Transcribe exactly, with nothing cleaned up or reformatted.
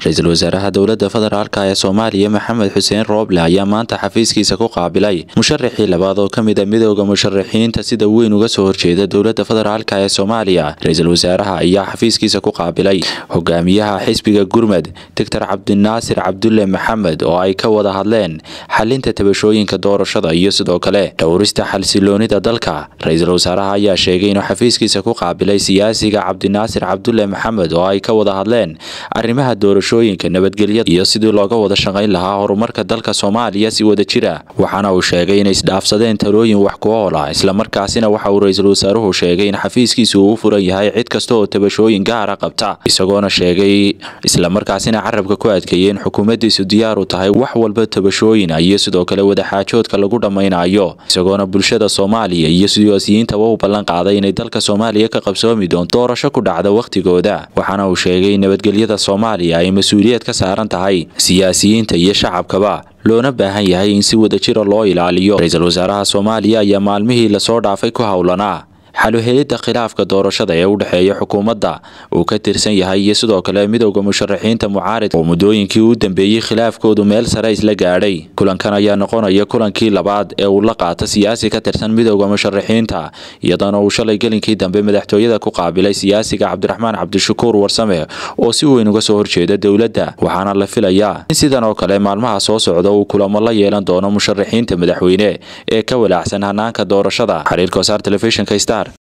Ra'iisul Wasaaraha Dowladda Federaalka ee Soomaaliya Maxamed Xuseen Rooble ayaa maanta xafiiskiisa ku qaabilay musharaxii labaad oo kamid ah midowga musharaxiinta sida weyn uga soo horjeeda Dowladda Federaalka ee Soomaaliya. Ra'iisul Wasaaraha ayaa xafiiskiisa ku qaabilay hogaamiyaha xisbiga Gurmad Doctor Cabdinaasir Cabdulle Maxamed oo ay ka wada hadleen xalinta tabashooyinka doorashada iyo sidoo kale dhowrista xalsiloonida dalka. Ra'iisul Wasaaraha ayaa sheegay inuu xafiiskiisa ku qaabilay siyaasiga Cabdinaasir Cabdulle Maxamed oo ay ka wada hadleen arrimaha doorashooyinka nabadgelyada iyo sidii looga wada shaqayn lahaa horumarka dalka Soomaaliya si wada jira. Waxaana uu sheegay inay isdhaafsadeen talooyin wax ku ool ah, isla markaasina waxa uu Ra'iisul Wasaaruhu sheegay in xafiiskiisu uu furan yahay cid kasta oo tabashooyin gaar ah qabta, isagoona sheegay isla markaasina carabka ku adkeeyay in xukuumaddiisu diyaar u tahay wax walba tabashooyin iyo sidoo kale wada xaajoodka lagu dhameynayo, isagoona bulshada Soomaaliya iyo siyaasiyiinta uu ballan qaaday inay dalka Soomaaliya ka qabsoomi doonto doorasho ku dhacda waqtigooda. Waxaana uu sheegay in nabadgelyada Soomaaliya ay mas'uuliyad ka saaran tahay siyaasiyiinta iyo shacabkaba, loona baahan yahay in si wada jir loo ilaaliyo. Ra'iisul Wasaaraha Soomaaliya ayaa maalmihii la soo dhaafay ku hawlanaa xal u helidda khilaafka doorashada ee u dhaxeeya xukuumadda uu ka tirsan yahay iyo sidoo kale midowga musharaxiinta mucaarid oo muddooyinkii u dambeeyay khilaafkoodu meel sare isla gaadhay. Kulankan ayaa noqonaya kulankii labaad ee uu la qaato siyaasi ka tirsan midowga musharaxiinta, iyadana uu shalay gelinkii dambe madaxtooyada ku qaabilay siyaasiga Cabdiraxmaan Cabdishakuur Warsame oo si weyn uga soo horjeeda dowladda. Waxaana la filayaa in sidan oo kale maalmaha soo socda uu kulamo la yeelan doono musharaxiinta madaxweyne ee ka walaacsan hanaanka doorashada. Xiriirka Wasaar Telefishinka Star